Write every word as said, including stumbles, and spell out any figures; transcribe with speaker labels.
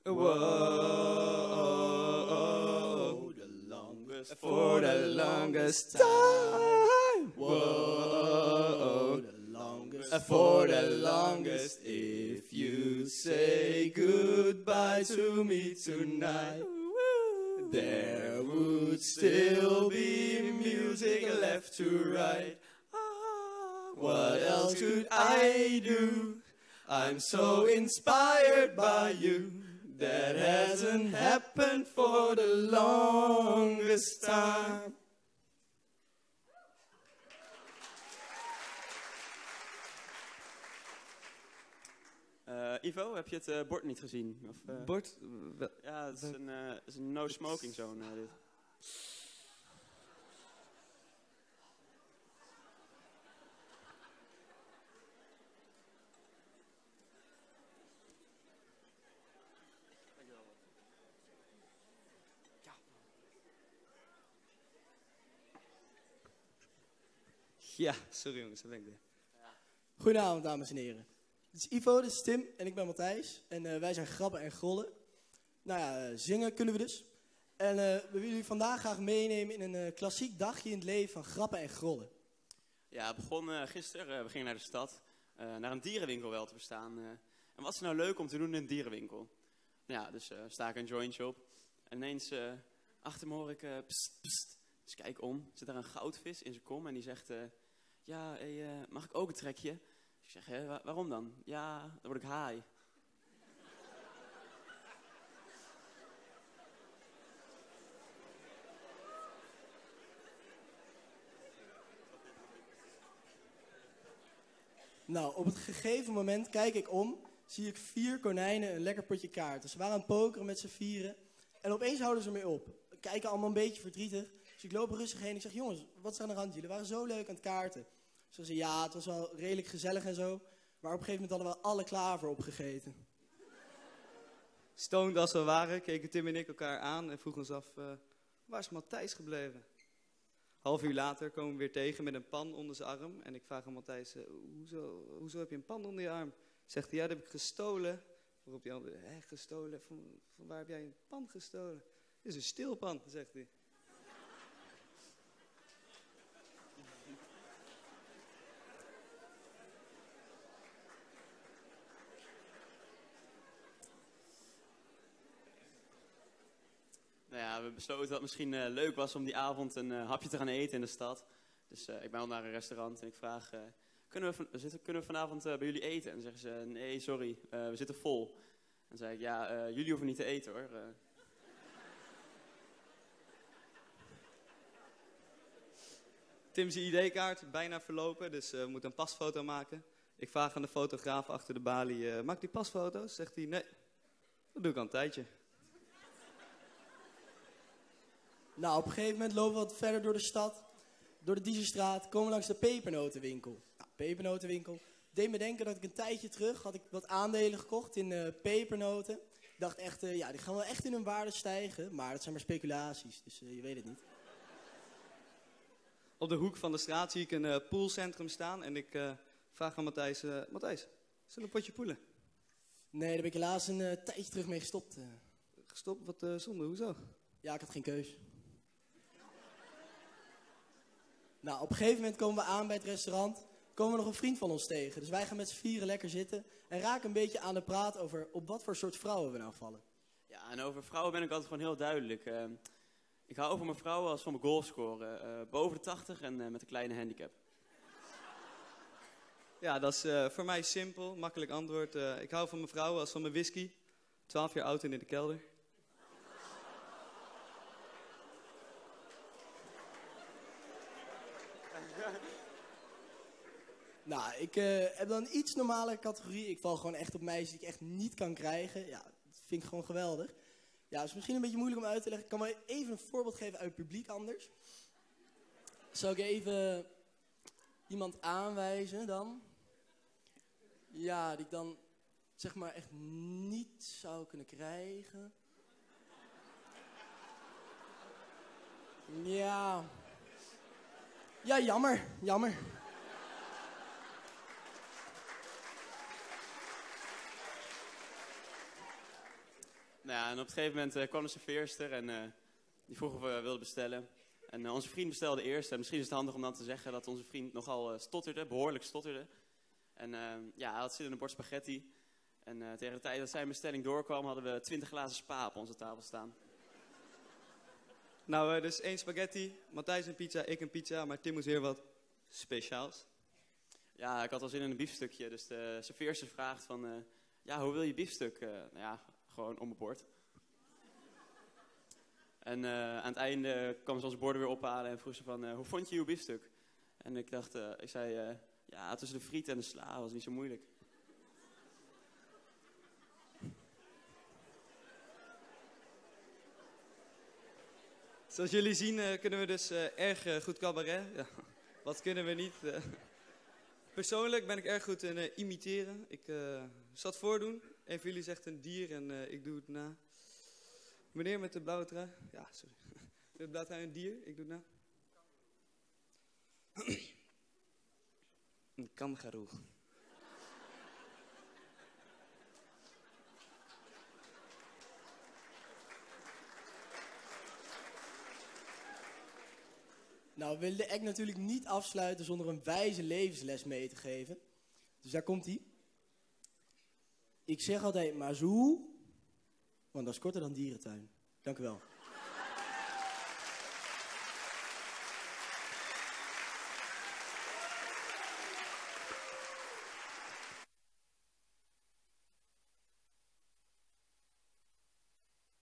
Speaker 1: Whoa, the longest for the longest time. Whoa, the longest for the longest. If you say goodbye to me tonight, there would still be music left to write. What else could I do? I'm so inspired by you. That hasn't happened for the longest time.
Speaker 2: Uh, Ivo, heb je het uh, bord niet gezien? Of, uh,
Speaker 1: Bord?
Speaker 2: Ja, het is een, uh, het is een no smoking zone. Uh, dit.
Speaker 1: Ja, sorry jongens, dat ben ik weer.
Speaker 3: Goedenavond, dames en heren. Dit is Ivo, dit is Tim en ik ben Matthijs. En uh, wij zijn Grappen en Grollen. Nou ja, uh, zingen kunnen we dus. En uh, we willen jullie vandaag graag meenemen in een uh, klassiek dagje in het leven van Grappen en Grollen.
Speaker 2: Ja, het begon uh, gisteren. Uh, we gingen naar de stad. Uh, naar een dierenwinkel wel te bestaan. Uh, en wat is nou leuk om te doen in een dierenwinkel? Nou ja, dus uh, sta ik een jointje op. En ineens uh, achter me hoor ik... Uh, pst, pst. Dus kijk om. Zit daar een goudvis in zijn kom en die zegt... Uh, ja, hey, uh, mag ik ook een trekje? Dus ik zeg, hè, wa- waarom dan? Ja, dan word ik haai.
Speaker 3: Nou, op het gegeven moment kijk ik om, zie ik vier konijnen een lekker potje kaarten. Ze waren aan het pokeren met z'n vieren en opeens houden ze mee op. Kijken allemaal een beetje verdrietig. Dus ik loop er rustig heen. Ik zeg, jongens, wat is er aan de hand? Jullie waren zo leuk aan het kaarten. Ze zeggen, ja, het was wel redelijk gezellig en zo. Maar op een gegeven moment hadden we alle klaver opgegeten.
Speaker 1: Stoned als we waren, keken Tim en ik elkaar aan en vroegen ons af, uh, waar is Matthijs gebleven? Half uur later komen we weer tegen met een pan onder zijn arm. En ik vraag aan Matthijs, uh, hoezo, hoezo heb je een pan onder je arm? Zegt hij, ja, dat heb ik gestolen. Waarop die andere, hè, gestolen? Van, van waar heb jij een pan gestolen? Dit is een stilpan, zegt hij.
Speaker 2: Nou ja, we besloten dat het misschien uh, leuk was om die avond een uh, hapje te gaan eten in de stad. Dus uh, ik ben al naar een restaurant en ik vraag, uh, kunnen, we van, zitten, kunnen we vanavond uh, bij jullie eten? En dan zeggen ze, nee, sorry, uh, we zitten vol. En dan zei ik, ja, uh, jullie hoeven niet te eten hoor. Uh.
Speaker 1: Tim's I D-kaart bijna verlopen, dus uh, we moeten een pasfoto maken. Ik vraag aan de fotograaf achter de balie, uh, maak die pasfoto's? Zegt hij, nee, dat doe ik al een tijdje.
Speaker 3: Nou, op een gegeven moment lopen we wat verder door de stad. Door de Dieselstraat, komen we langs de pepernotenwinkel. Nou, pepernotenwinkel. Deed me denken dat ik een tijdje terug had ik wat aandelen gekocht in uh, pepernoten. Ik dacht echt, uh, ja, die gaan wel echt in hun waarde stijgen. Maar dat zijn maar speculaties, dus uh, je weet het niet.
Speaker 1: Op de hoek van de straat zie ik een uh, poolcentrum staan en ik uh, vraag aan Matthijs, uh, Matthijs, zullen we een potje poelen?
Speaker 3: Nee, daar ben ik helaas een uh, tijdje terug mee gestopt. Uh.
Speaker 1: Gestopt? Wat uh, zonde, hoezo?
Speaker 3: Ja, ik had geen keus. Nou, op een gegeven moment komen we aan bij het restaurant. Komen we nog een vriend van ons tegen. Dus wij gaan met z'n vieren lekker zitten. En raken een beetje aan de praat over op wat voor soort vrouwen we nou vallen.
Speaker 2: Ja, en over vrouwen ben ik altijd gewoon heel duidelijk. Uh, ik hou van mijn vrouwen als van mijn goalscoren. Uh, boven de tachtig en uh, met een kleine handicap.
Speaker 1: Ja, dat is uh, voor mij simpel, makkelijk antwoord. Uh, ik hou van mijn vrouwen als van mijn whisky. Twaalf jaar oud en in de kelder.
Speaker 3: Nou, ik uh, heb dan een iets normale categorie. Ik val gewoon echt op meisjes die ik echt niet kan krijgen. Ja, dat vind ik gewoon geweldig. Ja, het is misschien een beetje moeilijk om uit te leggen. Ik kan maar even een voorbeeld geven uit het publiek anders. Zou ik even iemand aanwijzen dan? Ja, die ik dan zeg maar echt niet zou kunnen krijgen. Ja. Ja, jammer, jammer.
Speaker 2: Nou ja, en op een gegeven moment uh, kwam de serveerster en uh, die vroeg of we wilden bestellen. En uh, onze vriend bestelde eerst. En misschien is het handig om dan te zeggen dat onze vriend nogal uh, stotterde, behoorlijk stotterde. En uh, ja, hij had zin in een bord spaghetti. En uh, tegen de tijd dat zijn bestelling doorkwam, hadden we twintig glazen spa op onze tafel staan.
Speaker 1: Nou, uh, dus één spaghetti, Matthijs een pizza, ik een pizza, maar Tim moest weer wat speciaals.
Speaker 2: Ja, ik had al zin in een biefstukje, dus de serveerster vraagt van, uh, ja, hoe wil je biefstuk? Uh, nou ja, gewoon om mijn bord. En uh, aan het einde kwam ze onze borden weer ophalen en vroeg ze van, uh, hoe vond je uw biefstuk? En ik dacht, uh, ik zei, uh, ja, tussen de friet en de sla was niet zo moeilijk.
Speaker 1: Zoals jullie zien uh, kunnen we dus uh, erg uh, goed cabaret. Ja, wat kunnen we niet? Uh, persoonlijk ben ik erg goed in uh, imiteren. Ik uh, zal het voordoen. Een van jullie zegt een dier en uh, ik doe het na. Meneer met de blauwe trui. Ja, sorry. De blauwe trui een dier, ik doe het na. Een kangaroo.
Speaker 3: Nou, we willen de act natuurlijk niet afsluiten zonder een wijze levensles mee te geven. Dus daar komt ie. Ik zeg altijd maar zo, want dat is korter dan dierentuin. Dank u wel.